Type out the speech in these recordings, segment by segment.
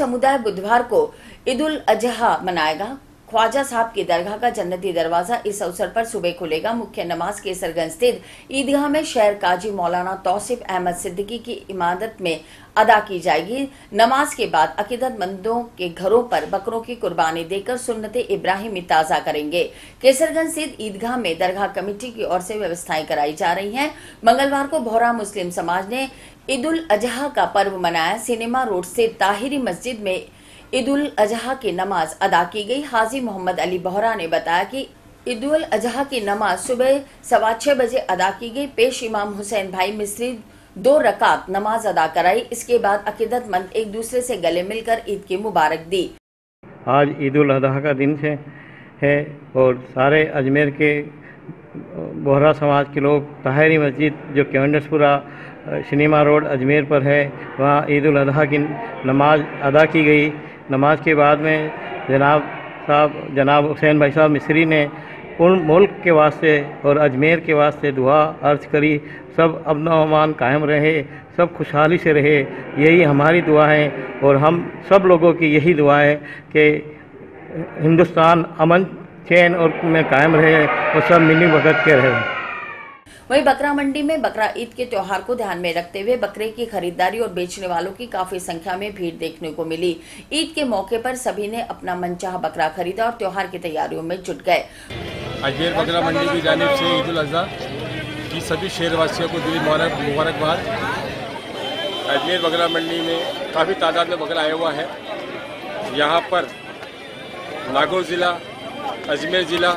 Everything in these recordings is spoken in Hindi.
समुदाय बुधवार को ईद उल अजहा मनाएगा। ख्वाजा साहब की दरगाह का जन्नती दरवाजा इस अवसर पर सुबह खुलेगा। मुख्य नमाज केसरगंज स्थित ईदगाह में शहर काजी मौलाना तौसीफ अहमद सिद्दीकी की इमामत में अदा की जाएगी। नमाज के बाद अकीदतमंदों के घरों पर बकरों की कुर्बानी देकर सुन्नते इब्राहिमी ताज़ा करेंगे। केसरगंज स्थित ईदगाह में दरगाह कमेटी की ओर से व्यवस्थाएं कराई जा रही हैं। मंगलवार को बोहरा मुस्लिम समाज ने ईद उल अजहा का पर्व मनाया। सिनेमा रोड स्थित ताहिरी मस्जिद में ईद उल अजहा की नमाज अदा की गई। हाजी मोहम्मद अली बोहरा ने बताया कि ईद उल अजहा की नमाज सुबह 6:15 बजे अदा की गई। पेश इमाम हुसैन भाई मिस्री 2 रकात नमाज अदा कराई। इसके बाद अकीदतमंद एक दूसरे से गले मिलकर ईद की मुबारक दी। आज ईद उल अजहा का दिन है और सारे अजमेर के बोहरा समाज के लोग ताहिरी मस्जिद जो केवंडसपुरा सिनेमा रोड अजमेर पर है, वहाँ ईद उल अजहा की नमाज अदा की गई। नमाज के बाद में जनाब हुसैन भाई साहब मिस्री ने पूर्ण मुल्क के वास्ते और अजमेर के वास्ते दुआ अर्ज करी। सब अमन व अमान कायम रहे, सब खुशहाली से रहे, यही हमारी दुआ है और हम सब लोगों की यही दुआ है कि हिंदुस्तान अमन चैन और में कायम रहे और सब मिली भगत के रहे। वहीं बकरा मंडी में बकरा ईद के त्योहार को ध्यान में रखते हुए बकरे की खरीदारी और बेचने वालों की काफी संख्या में भीड़ देखने को मिली। ईद के मौके पर सभी ने अपना मनचाहा बकरा खरीदा और त्योहार की तैयारियों में जुट गए। अजमेर बकरा मंडी की जानिब से ईद उल अजहा की सभी शहरवासियों को दिली मुबारकबाद। अजमेर बकरा मंडी में काफ़ी तादाद में बकरा आया हुआ है। यहाँ पर नागौर ज़िला, अजमेर ज़िला,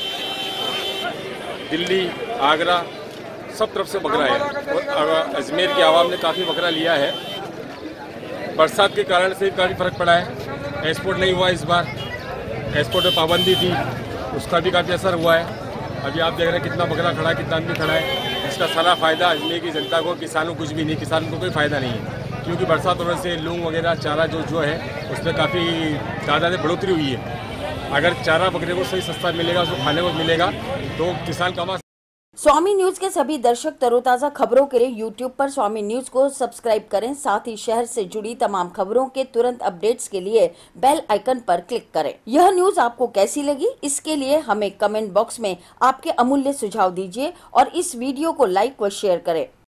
दिल्ली, आगरा सब तरफ से बकरा है और अजमेर की आवाम ने काफ़ी बकरा लिया है। बरसात के कारण से काफ़ी फ़र्क पड़ा है। एक्सपोर्ट नहीं हुआ इस बार, एक्सपोर्ट में पाबंदी थी, उसका भी काफ़ी असर हुआ है। अभी आप देख रहे हैं कितना बकरा खड़ा है, कितना आदमी खड़ा है। इसका सारा फ़ायदा अजमेर की जनता को, किसानों को कुछ भी नहीं, किसान को कोई फ़ायदा नहीं है क्योंकि बरसात होने से लूंग वगैरह चारा जो है उसमें काफ़ी तादाद में बढ़ोतरी हुई है। अगर चारा बकरे को सही सस्ता मिलेगा, उसको खाने को मिलेगा तो किसान कमा। स्वामी न्यूज के सभी दर्शक तरोताजा खबरों के लिए यूट्यूब पर स्वामी न्यूज को सब्सक्राइब करें। साथ ही शहर से जुड़ी तमाम खबरों के तुरंत अपडेट्स के लिए बेल आइकन पर क्लिक करें। यह न्यूज आपको कैसी लगी, इसके लिए हमें कमेंट बॉक्स में आपके अमूल्य सुझाव दीजिए और इस वीडियो को लाइक व शेयर करें।